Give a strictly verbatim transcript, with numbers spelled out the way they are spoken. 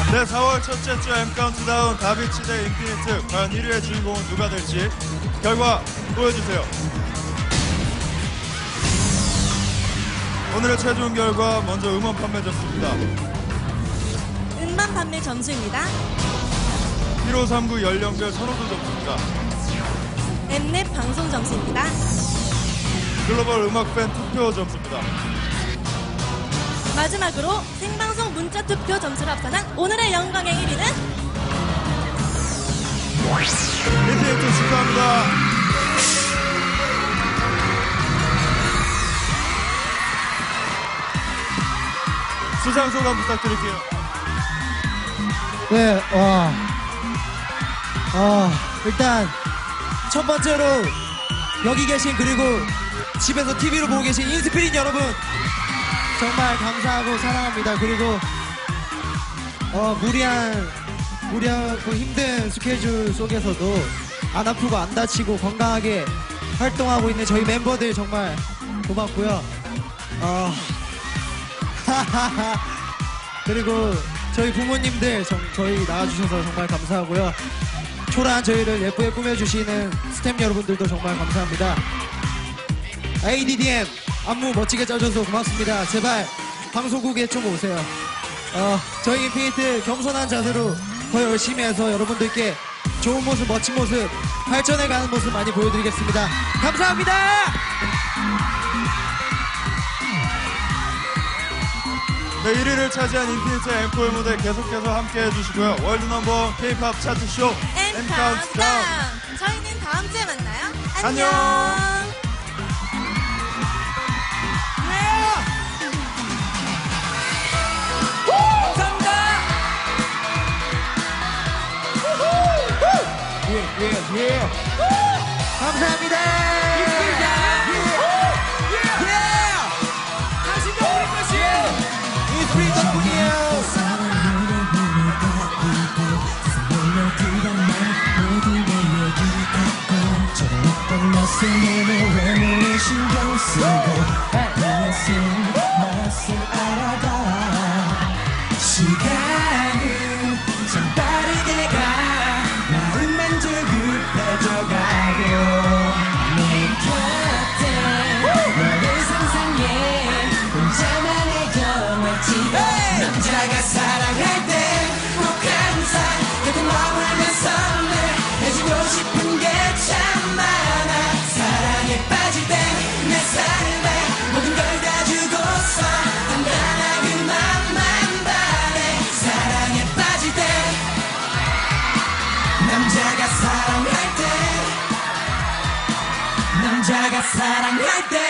네, 사월 첫째 주 M 카운트다운 다비치 대 인피니트. 과연 일 위의 주인공은 누가 될지 결과 보여주세요. 오늘의 최종 결과 먼저 음원 판매 점수입니다. 음반 판매 점수입니다. 일오삼구 연령별 선호도 점수입니다. 엠넷 방송 점수입니다. 글로벌 음악 팬 투표 점수입니다. 마지막으로 생방송 문자 투표 점수를 합산한 오늘의 영광의 일 위는 인피니트 축하합니다. 수상 소감 부탁드릴게요. 네, 와. 아, 일단, 첫 번째로, 여기 계신, 그리고 집에서 티비로 보고 계신 인스피릿 여러분, 정말 감사하고 사랑합니다. 그리고, 어, 무리한, 무리하고 힘든 스케줄 속에서도 안 아프고 안 다치고 건강하게 활동하고 있는 저희 멤버들 정말 고맙고요. 어, 그리고 저희 부모님들 정, 저희 나와주셔서 정말 감사하고요. 초라한 저희를 예쁘게 꾸며주시는 스태프 여러분들도 정말 감사합니다. 에이디디엠 안무 멋지게 짜줘서 고맙습니다. 제발 방송국에 좀 오세요. 어, 저희 인피니트 겸손한 자세로 더 열심히 해서 여러분들께 좋은 모습, 멋진 모습, 발전해가는 모습 많이 보여드리겠습니다. 감사합니다. 네, 일 위를 차지한 인피니트의 엠포의 무대 계속해서 함께 해주시고요. 월드 넘버 K-팝 차트쇼 M 카운트다운. 카운트다운. 저희는 다음 주에 만나요. 안녕. 안녕. 감사합니다. 외모에 신경 쓰고 맛을 알아봐. 시간은 참 빠르게 가. 마음만 조급해져가고 내 곁에 너를 상상해. 혼자만의 영화지. 남자가 사랑할 때 꼭 항상 곁에 머물면 설레. 해주고 싶은 게 참 많아. 사랑에 빠질 때 내 삶에 모든 걸 다 주고서 단단한 그 맘만 바래. 사랑에 빠질 때 남자가 사랑할 때 남자가 사랑할 때